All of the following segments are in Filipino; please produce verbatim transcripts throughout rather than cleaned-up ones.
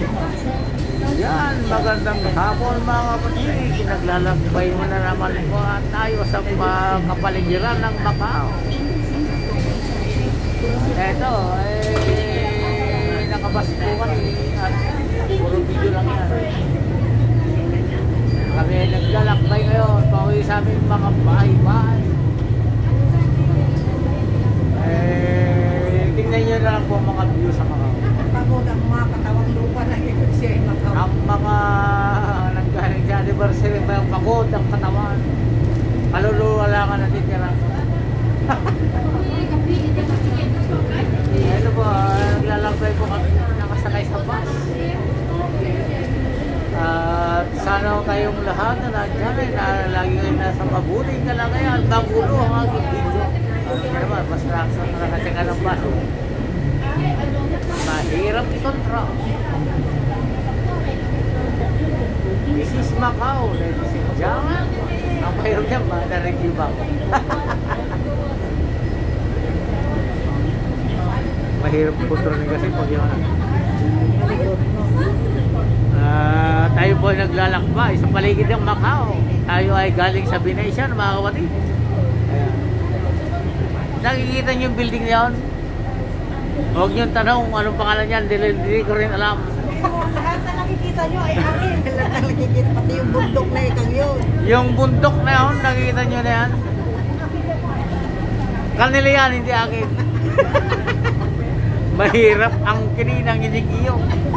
Yan, magandang hapon mga kapatid. Naglalakbay mo na naman po tayo sa uh, kapaligiran ng Macau. Eto, eh, nakabas po kami at puro video lang yan. Kami naglalakbay ngayon, pauwi sa aming mga bahay-bahay. Eh, tingnan nyo na lang po mga view sa Macau. Pagod ang mga katawang lupa na ikot siya ay Macau. Ang mga nanggaling sa anniversary, may pagod ang katawan. Kaluluwa lang ang natitira. Ito po, naglalakbay po kami, nakasakay sa bus. At uh, sana kayong lahat na nandiyan ay na, lagi kayo nasa mabuting kalagayan. Magulo ang aking video. Kaya naman, mas raksa na nakasaka ng bus. Mahirap i-control. This is Macau, ladies and gentlemen. Ang mahirap niya ba? Na-review ba ako? Mahirap i-controlin kasi pag yun. Uh, tayo po ay naglalakbay sa paligid ng Macau. Tayo ay galing sa Venetian, mga kapatid. Ayan. Nakikita niyo yung building na yun? Huwag niyong tanong kung anong pangalan yan, hindi ko rin alam. Lahat na nakikita nyo ay akin. Lahat na nakikita, pati yung bundok na ikang yun. Yung bundok na yun, nakikita nyo na yan. Kanila yan, hindi akin. Mahirap ang kininang inigiyo.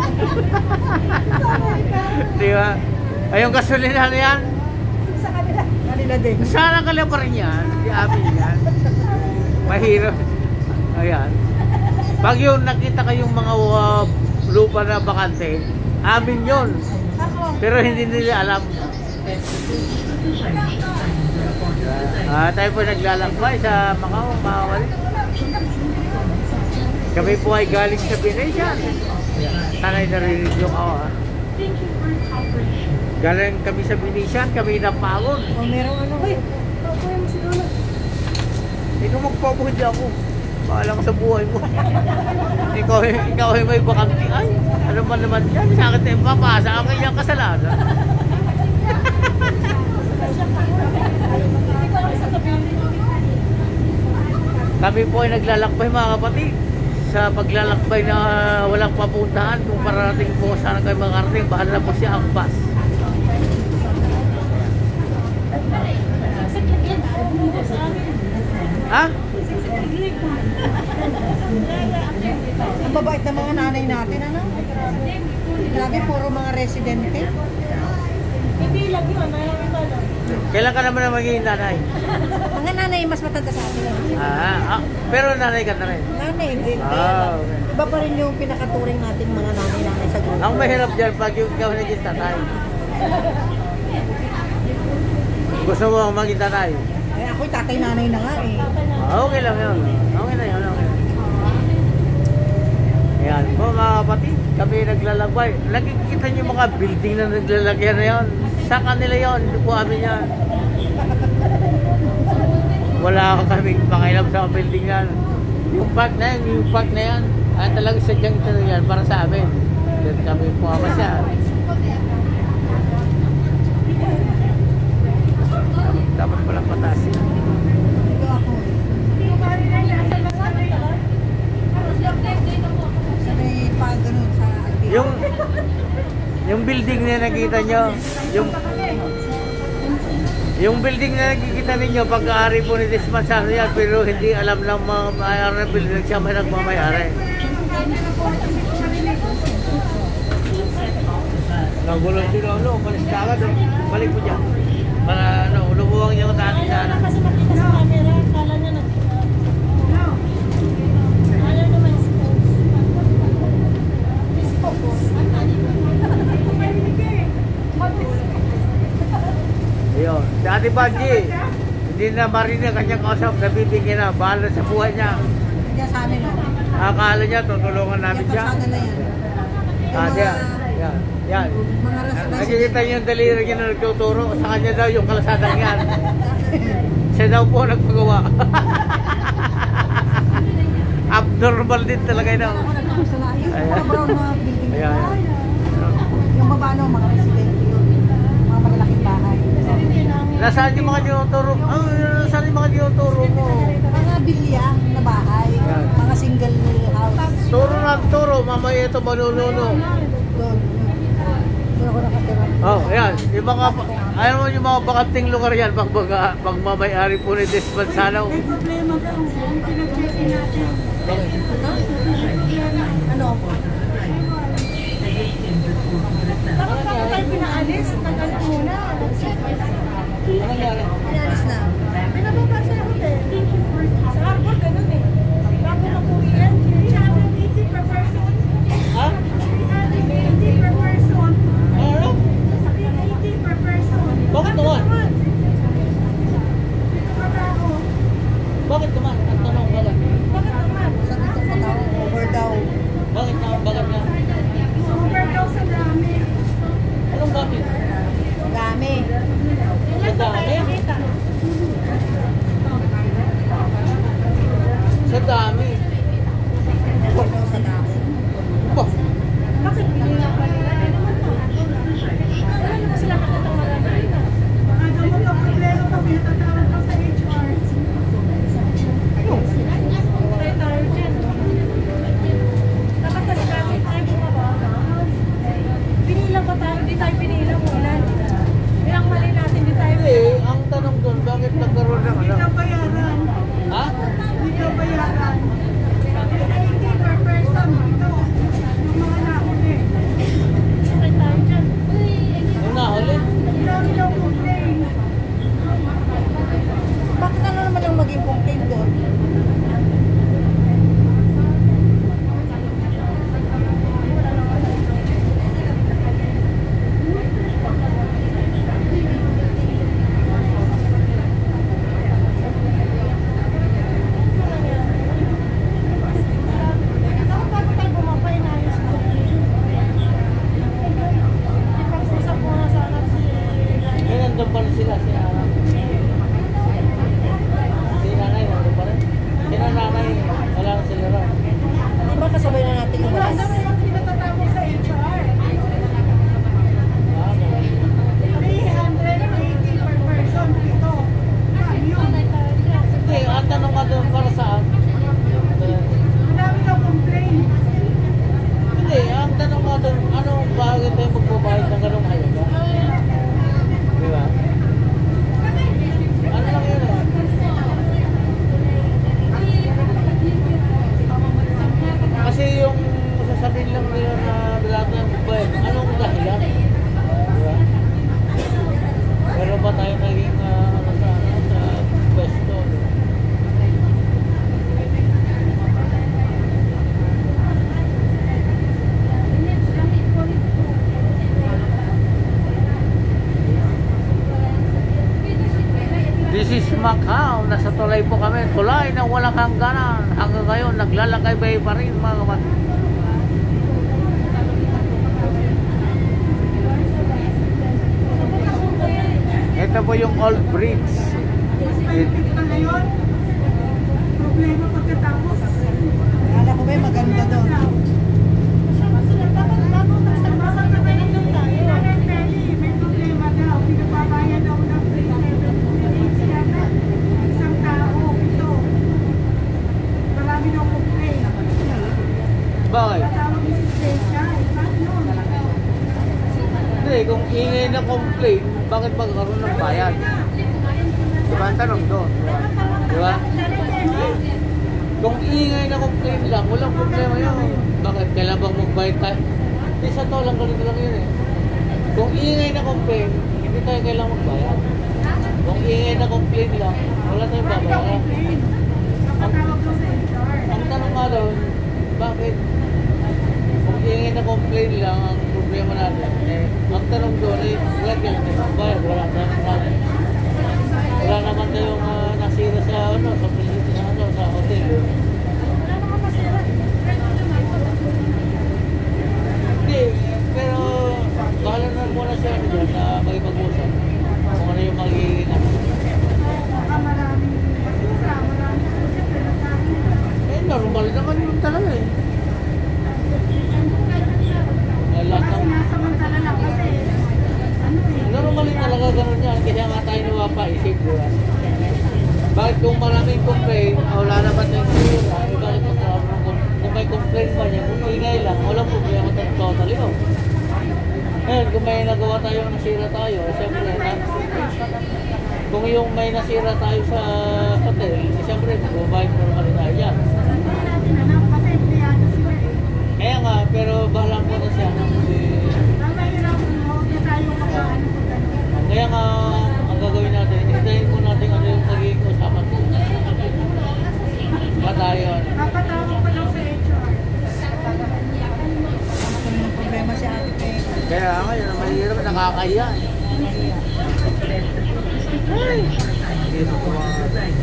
Diba? Ay, yung gasolina na yan. Sa kanila. Kanila din. Sana kala pa rin yan, hindi amin yan. Mahirap. Ayan. Pag yung nakita kayong mga uh, lupa na bakante, amin yun. Pero hindi nila alam. Uh, tayo po naglalakbay sa Macau, mga kapatid. Kami po ay galing sa Venetian. Sana'y narinig yung ako, ha. Galing kami sa Venetian, kami napagod. O merong ano, uy, papuhay mo si Lola. Ikaw magpapuhid ako. Paalam sa buhay mo. ikaw, ikaw ay may bakanti. Ay, ano man naman yan? Sa akin tayo papasa. Ang kanyang kasalanan. Kami po ay naglalakbay, mga kapatid. Sa paglalakbay na walang papuntahan, kung parating po sana kayo makarating, bahala na po siya ang bus. Ha? Ang babait ng mga nanay natin, ano? Grabe, puro mga residente. Hindi lang yun, mayroon iba lang. Kailan ka naman na magiging nanay? Mga nanay mas matanda sa atin. Ah, ah, pero nanay ka na rin. Nanay, hindi. Ah, okay. Iba pa rin yung pinakaturing natin mga nanay-nanay sa grupo. Ang mahirap dyan pag yung ikaw naging tatay. Gusto mo akong maging tatay? Eh, ako'y tatay-nanay na nga eh. Ah, okay lang yun. Okay na yun, okay. Ayan po mga kapatid, kami naglalakbay. Nakikita niyo mga building na naglalagyan na yun. Sa kanila yun, hindi po amin yan. Wala kaming pakialam sa building yan. Yung park na yan, yung park na yan, ay talagang sadyang ito na yan para sa amin. Then kami po amasya. Dapat palang pataas yan. Ito ako eh. Sabi pa ganun sa Yung yung building na nakita nyo, yung yung building na nakikita ninyo, pag-aari po ni Dismansano yan, pero hindi alam ng mga mayari ng building, siya may nagmamayari. Nagulo sila, ano, balis ka agad, balik mo dyan. Para, ano, lumuwang niya ang dati sana. kasi makita sa camera, kala niya na ayaw naman sports. Ayun, si Ate Banji, hindi na marinig kanyang kausap, nabibigyan na, bahala sa buhay niya. Kaya sa amin o. Akala niya, tutulungan namin siya. Yung na yan. Ah, yan, yan, yan. Mga residente. Nakikita niyo yung daliri niya na nagtuturo, sa kanya daw yung kalasadang yan. Siya daw po nagpagawa. Abnormal din talaga yun. Ayan. Ayan. Ayan. baba no, mga residente yun. Mga malalaking bahay. Nasaan yung mga tinuturo? Oh, nasaan yung mga tinuturo mo? Mga bilyang na bahay. Yan. Mga single house. Turo na turo, mamaya ito manununo. Doon. Doon ako nakatira. Oh, yan. Yung mga, ayaw mo yung mga bakanting lugar yan pag, pag, pag mamayari po ni Despansano. May problema daw. Yung pinag-checkin natin. Ano? Bakit pa tayo pinaalis? Tagal muna. Ano nangyari? Pinalis na. Pinababa sa hotel. Sa harbor, ganun eh. Bago na po yan. three hundred eighty per person. Ha? three hundred eighty per person. Ano? three hundred eighty per person. Bakit naman? Trabaho. Bakit naman? Ang tanong bakit? Bakit naman? Sa dito pa tao, over daw. Bakit na? Bakit na? Over daw sa dami. Anong bakit? Dami. Sa dami? Sa dami. Over daw sa dami. Ba? Bakit hindi nga pa nila? Wala naman sila nakatawaran na rin. Ano mo ka problema pa pinatatawag ka sa H R? Try tayo dyan. Dapat kasi natin tayo bumaba. Pinilang pa tayo, di tayo pinilang ulan. Bilang mali natin, di tayo Hindi, ang tanong doon, bakit nagkaroon ng ano? bayaran. Ha? Hindi ka bayaran. eighty per person. Ito, yung mga nahuli. Try tayo dyan. Yung nahuli? Ang dami daw complain. Bakit ano naman ang maging complaint doon? Bakit tayo bumabay na ayos ko? Ipag-usap mo na sana si Eh, nandun pa rin sila. Si, ah, si nanay, nandun pa rin. Si nanay, wala na sila rin. Di ba kasabay na natin yung balas? Ano yung pinatatawag sa H R? Ah, okay. three hundred eighty per person. Ito. Yan, yun. Hindi, ang tanong ka doon para saan? Eh, Ang dami daw complain. Hindi, ang tanong ka doon, ano, bakit tayo magbabayad ng ganong halaga? Di ba? Ano lang yun eh? Kasi yung sasabihin lang nila na lahat ng bayad, anong dahilan? Di ba? Pero ba tayo naging uh, ano sa, ano, sa pwesto? This is Macau. Nasa tulay po kami. Tulay na walang hangganan. Hanggang ngayon, naglalakay-bay pa rin mga kapatid. Ito po yung old bridge. Pa ngayon, problema pagkatapos. Kala ko ba maganda doon? Dapat bago magsalbasa na kayo doon tayo. May problema daw. Pinagbabayan daw ng three seven. Isang tao. Ito. Marami daw complain. Bakit? Tawag ni si Spencer. Bakit yun? Hindi, kung ingay na complaint, bakit magkaroon ng bayad? Diba ang tanong doon? Diba? Kung ingay na complaint lang, walang problema yun. Bakit? Kailan bang magbayad tayo? Hindi, sa to lang, ganito lang yun eh. Kung ingay na complaint, hindi tayo kailangang magbayad. Kung ingay na complaint lang, wala tayong babayaran. Ang, ang tanong nga doon, bakit? Kung ingay na complaint lang ang problema natin, eh, ang tanong doon eh, wala kailangan tayo magbayad, wala tayong natin. Wala naman tayong uh, nasira sa, ano, sa facility na ano, sa hotel. Hindi, pero bahala na muna siya ano dyan na makipag-usap kung ano yung magiging ano. Eh, normal naman yun talaga eh. Eh, lahat ng, Sinasamantala lang mapapaisip, di ba? Bakit kung maraming complain, wala naman yung sira, eh bakit magkaroon ng com- kung may complain ba niya, kung ingay lang, walang problema ito totally, oh. Ngayon, kung may nagawa tayo, nasira tayo, eh, siyempre, na, kung yung may nasira tayo sa hotel, eh, siyempre, magbabayad mo naman tayo dyan. Hindi natin alam kasi empleyado sila eh. Kaya nga, pero bahala mo na siya. Kasi, Ang mahirap mo, huwag na tayo makaano kung gano'n. kaya nga, ang gagawin natin, hintayin po natin ano yung magiging usapan ko. Ba tayo? Papatawag pa lang sa H R. Ang problema si ate kay Kaya ngayon, ang mahirap, nakakahiya. Ay! Dito ko mga...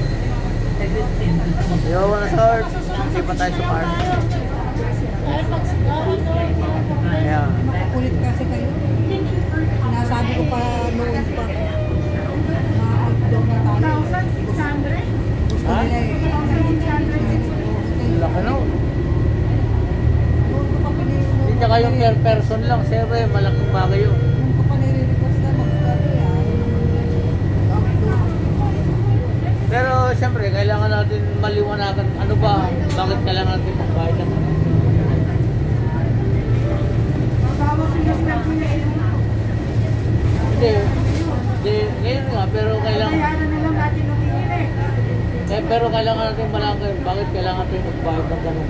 Yo, wanna search? Kasi pa tayo sa park. Ayan. Makukulit kasi kayo. Sinasabi ko pa noon pa. Ma-outdoor na tayo. one thousand six hundred? Gusto Ha? nila eh. one thousand six hundred sixty. Laki no? Noon ko pa pinili- Hindi tsaka yung per person lang, siyempre, malaking bagay yun. Noon ko pa nire-request na mag-study ah. Outdoor. Pero siyempre, kailangan natin maliwanagan ano ba, bakit kailangan natin magbayad ng Bawas yung staff nila eh. Hindi. Hindi, ngayon nga, pero kailangan, Bayaran na lang natin ng hihili. eh, pero kailangan natin malaman bakit kailangan natin magbayad ng ganun.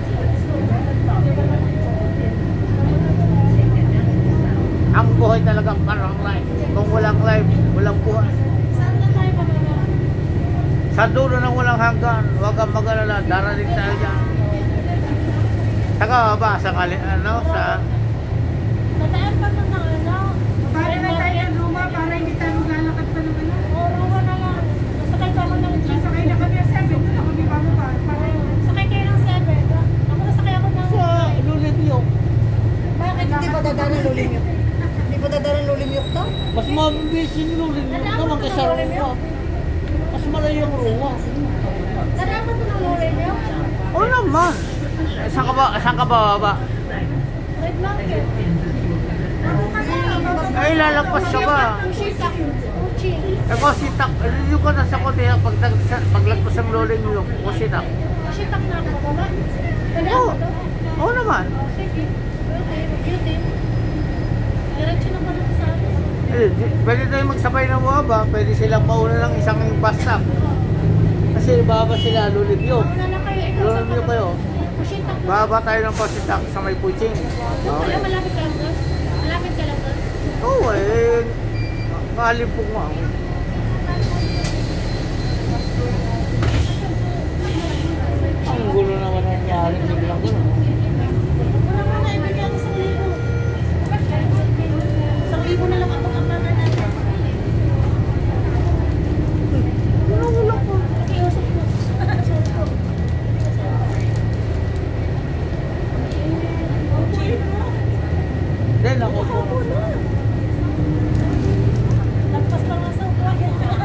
Ang buhay talagang parang life. Kung walang life, walang buhay. Saan na tayo pababa? Sa dulo ng walang hanggan, huwag kang mag-alala, darating tayo dyan. Saka ba, sa kali, ano, sa, Nataan pa to ng ano? Para na tayo ng luma para hindi tayo maglalakad pa ng ano. Orowa na lang. Sakay pa ako ng jeep. Sakay na kami ang seven, doon ako di bababa. Para Sakay kayo ng seven. Ako nasakay ako ng... sa Lulibyo. Bakit hindi pa dadaan ng lulimyok? Hindi pa dadaan ng lulimyok to? Mas mabilis yung Lulibyo naman kaysa Ruwa. Mas malayo yung Ruwa. Nataan pa to ng lorry niyo? Oo naman. Eh, saan ka ba, saan ka ba baba? Red Blanket. Ay, lalagpas ka ba? Ushita. Uchi. Eh, Kositak, yung ka na sa kote, pag, paglagpas ng loling yung Kositak. Ushita na ako bababa. Nataan Oo, pa to? oo naman. Sige. Beauty. Beauty. Diretso na pa lang sa akin. Eh, di, pwede tayo magsabay ng baba, pwede silang mauna ng isang bus stop. Kasi baba sila, Lulibyo. Mauna na kayo. Ikaw sa Lulibyo kayo. Ushita. Baba tayo ng Kositak sa may Puching. Alam, Okay. malapit ka lang doon? Malapit ka lang doon? Oo eh, malimpong mo. Ang gulo naman nangyari, biglang gano'n. Wala mo na, ibigay ako sa libo. Sa libo na lang ako ang partner natin. Wala, wala po. Nakiusap ko. Sorry po. Then ako po. Ako na. Lagpas pa nga sa upuan.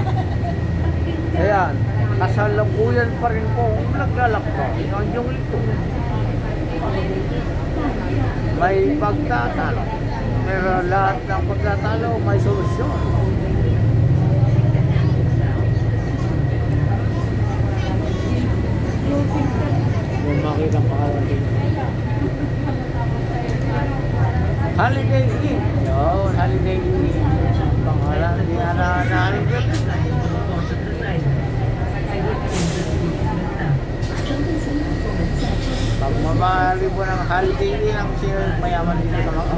Ayan, kasalukuyan pa rin po naglalakbay. Ang yung lito. May pagtatalo. Pero lahat ng pagtatalo may solusyon. Yung makita pa ka Holiday Inn. Yun, Holiday Inn. Pangalan, hindi na na-naaring ko. Pag mamahali po ng Holiday Inn, ang sino mayaman dito sa Macau.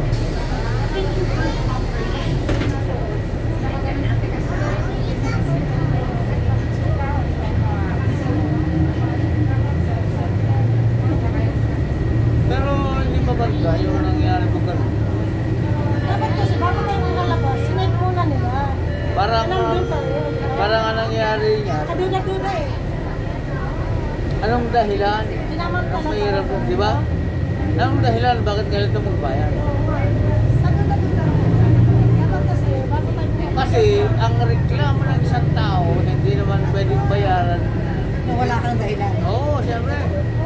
Pero hindi maganda yung nangyari po ganun. Dapat kasi bago tayo nalabas, sinave muna nila. Parang, Alam doon tayo. parang ang nangyari niya, Kaduda-duda eh. anong dahilan? Tinaman Ang pala mahirap tayo. po, di ba? Anong dahilan? Bakit ganito magbayad? Kaduda-duda. Dapat kasi bago tayo nalabas. Kasi ang reklamo ng isang tao, hindi naman pwedeng bayaran. Kung wala kang dahilan. Oo, oh, siyempre.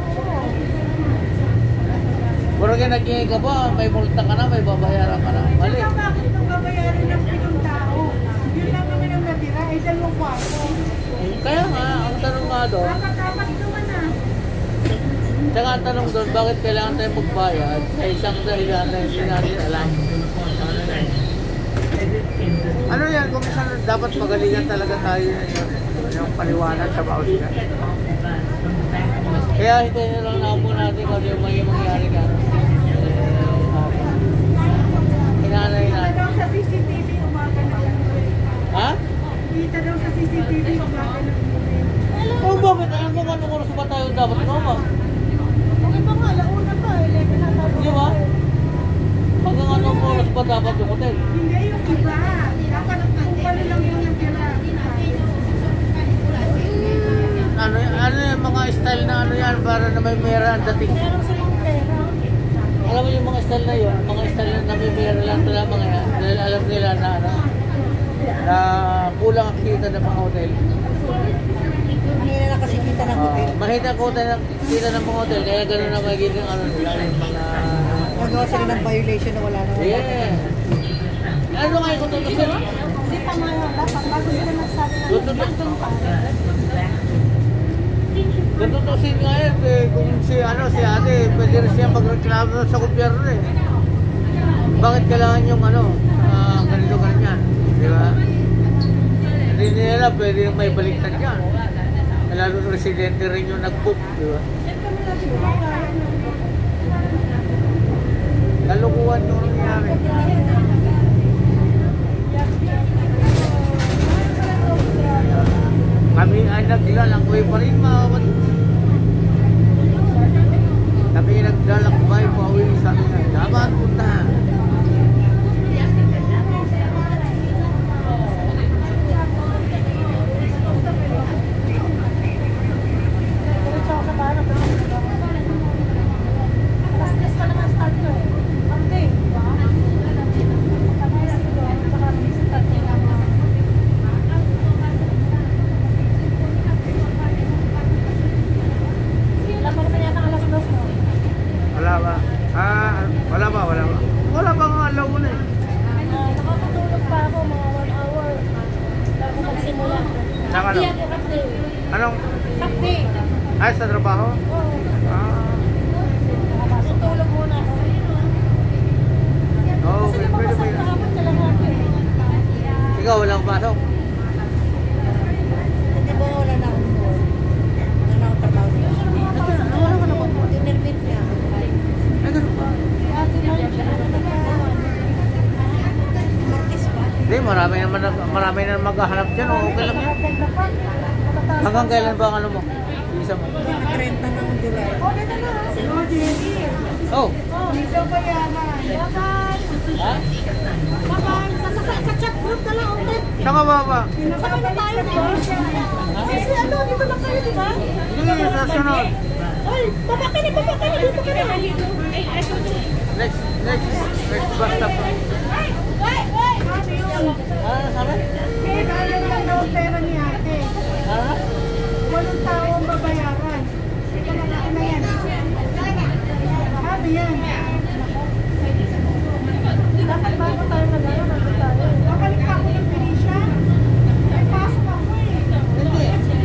Puro ka nagingay ka ba, may multa ka na, may babayaran ka na. Mali. Saka bakit nung babayaran ng pitong tao? Yun lang naman ang natira. Eh dalawang kwarto. Kaya nga, ang tanong nga doon, Dapat-dapat naman ah. tsaka ang tanong doon, bakit kailangan tayo magbayad sa isang dahilan na hindi natin alam? Ano yan, kung minsan dapat magalingan talaga tayo yun, yung paliwanag sa bawat yan. Kaya hintayin na lang na po natin kung ano yung may mangyari ka. Hinanay Kita natin. daw sa C C T V umaga na umuwi. Ha? Kita daw sa C C T V umaga na umuwi. Oh, bakit? Alam mo anong oras ba tayo dapat mama? Okay pa nga, launa pa. eleven na tayo. Di ba? Hanggang anong oras ba dapat yung hotel? Hindi yung iba. Dapat kupalo lang yung natira. Ano, ano yung mga style na ano yan para na may mera ang dating? Meron silang pera. Alam mo yung mga style na yun, mga style na may mera lang talaga mga yan. Dahil alam nila na ano, na kulang ang kita ng mga hotel. Mahina na kasi kita ng hotel. Uh, mahita ko tayo ng kita ng mga hotel, kaya gano'n na magiging ano nila, yung mga... Nagawa sila ng violation na wala na wala. Yeah. Ano nga yung tutusin? Hindi pa nga dapat bago sila nagsabi ng Tutusin. Tutusin nga yan, eh, kung si, ano, si ate, pwede rin siya magreklamo sa gobyerno eh. Bakit kailangan yung ano, uh, ganito ganyan, di ba? Hindi nila pwede yung may baliktad yan. Lalo residente rin yung nag-book, di ba? Kalukuhan yung nangyari. Kami ay naglalakbay pa rin mga kapatid. Kami naglalakbay pa uwi sa amin. Dapat punta. Wala ba? Ah, wala ba? Wala ba? Wala ba nga alaw mo na eh? Nakakatulog pa ako mga one hour bago magsimula. Saan ka Hindi lang? ako kapde. Anong? Kapde. Ay, sa trabaho? Oo. Ah, Tutulog muna ako. oo, Kasi pwede napapasal pwede. ka kapag ka lang ako eh. Ikaw, walang pasok? Hindi ba wala na akong work? Wala na akong trabaho niya. Wala ka naman. Tinermit niya. Ay, ganun ba? Ate Marge, ano na ba? Martis pa. Hindi, marami naman, nag- marami na maghahanap dyan. Okay lang yan. Hanggang kailan ba ang ano mo? Isa mo? trenta ng July. Oh, dito na. Oh, Jenny. Oh! Dito ba yaman? Bye-bye. Ha? Bye-bye. Sa, sa, sa chat group na lang ulit. Saka ba ba? Sabay na tayo, di ba? Kasi ano, dito lang kayo, di ba? Hindi, sa sunod. Ay, baba ka na, baba ka na, dito ka na. Next, next, next bus stop. Ah, sabi? Eh, sayang lang daw ang pera ni ate. Ha? Walang tao ang babayaran. Ito na lang na yan. Sabi yan. Dapat bago tayo nag-ano, nandun tayo. Babalik pa ako ng Felicia. May pasok ako eh. Hindi.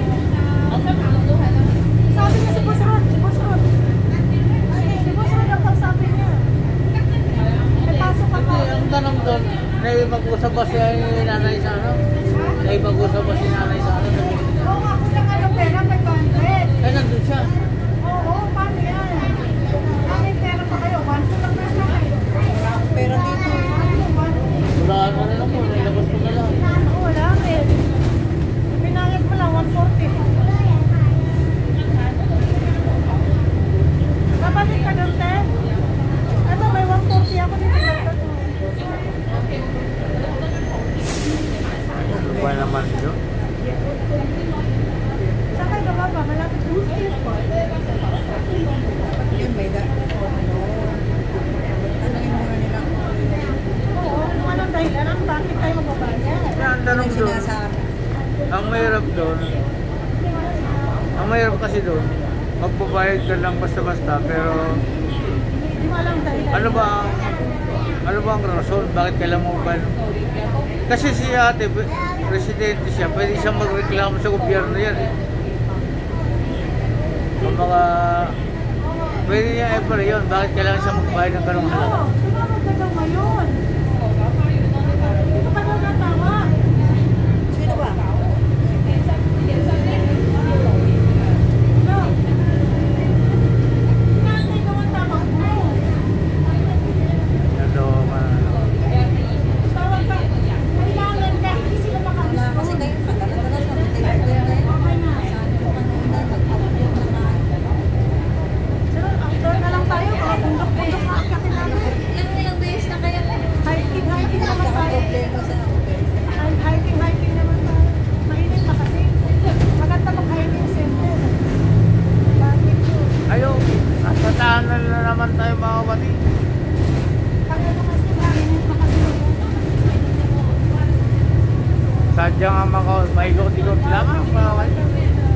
Sabi niya si Boss Rod, si Boss Rod. Si Boss Rod ang pagsabi niya. May pasok ako. Hindi, ang tanong doon, naibag-usap ba si nanay sa ano? Naibag-usap ba si nanay sa ano? Oo, ako lang ano pera, may hundred. Ay, nandun siya. Oo, paano yan? Ah, may pera pa kayo. One two lang nasa kayo. Pero dito, Wala ano na lang po, nailabas ko na lang. Oo, wala rin. Pinangit mo lang, one forty. Babalik ka doon, te? Ano, may one forty ako dito. Ano ba naman yun? Saan kayo bababa? Malapit sa airport. yun may da. Ano? Tanungin muna nila kung Oo, kung anong dahilan, ang bakit tayo magbabayad? Kaya ang ano tanong yung doon, sinasabi. ang mahirap doon, ang mahirap kasi doon, magbabayad ka lang basta-basta, pero Hindi mo alam dahilan. ano ba ang, ano ba ang rason? Bakit kailangan mo ba? Kasi si ate, residente siya, pwede siyang magreklamo sa gobyerno yan eh. Kung mga, pwede niya eh pala yun, bakit kailangan siya magbayad ng ganong halaga? Oo, tumawag ka daw ngayon. Dito ka daw natawag. Sino ba? No. Inaantay daw ang tawag mo. Yan daw, ano. Tawag ka. Kailangan ka, hindi sila Wala makalis. kasi kayo pagkakatagal sa hotel hotel na yun. Okay na. Sabi ko kanina, nag-upload na nga. Sir, outdoor na lang tayo. Mga bundok-bundok na akyakin namin. Ilang ilang days na kaya? Hiking, hiking naman tayo. Nagkaka-problema sa hotel. Hi- Hiking, hiking naman tayo. Mainit na kasi. Maganda mag-hiking center. Bakit yun? Ayaw, nasa tahanan na naman tayo mga kapatid. Kaya ano kasi mainit na kasi. Sadya nga mga maikot-ikot lamang mga kapatid.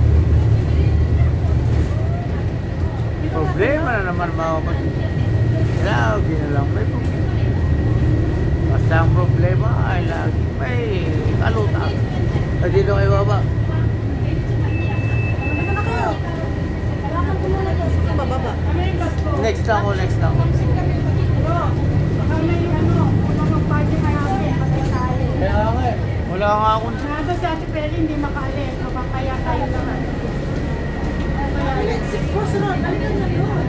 Problema na naman mga kapatid. Lagi na lang may problema. Basta ang problema ay lagi may kalutang. At dito kayo baba. Ano na kayo? Kailangan ko muna to. Sige, bababa. Ano yung bus ko? Next na ako, next na ako. Bro, baka may ano, kung mag-party kayo kami, patay tayo. Kaya nga eh. Wala nga akong... Nasa si Ate Peli hindi makaalis, mapapaya tayo naman. Boss Ron, balikan na doon.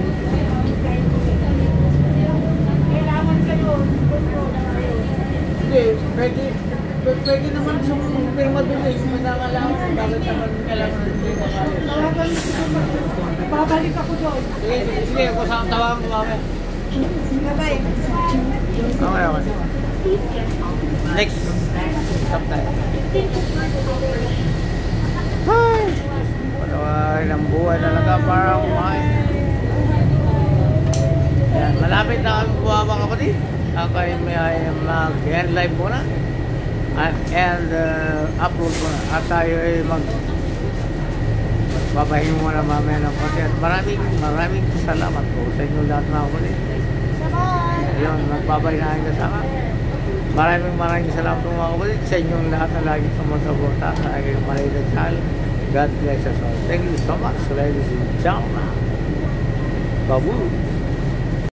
Kailangan kayo, Boss Ron. Hindi, pwede, pwede naman sumuping mabilis. Masakalaman, bakit naman kailangan hindi makalit. Tawagan mo si Boss. Babalik ako doon. Sige, sige, sige. Kung saan tawagan ko mamaya. Bye-bye. Okay, okay. Next. Stop tayo. Ay! Patawarin ang buhay talaga para kumain. Yan, malapit na kami buha mga kapatid. Ako ay may mag-end live muna. And, and uh, upload muna. At tayo ay mag magpapahinga muna mamaya ng konti. At maraming maraming salamat po sa inyo lahat mga kapatid. Bye-bye. Ayun, magpapahingahin kasama. Maraming maraming salamat po mga kapatid sa inyong lahat na laging sumusuporta sa aking maliit na channel. God bless us all. Thank you so much, ladies and gentlemen. Babu.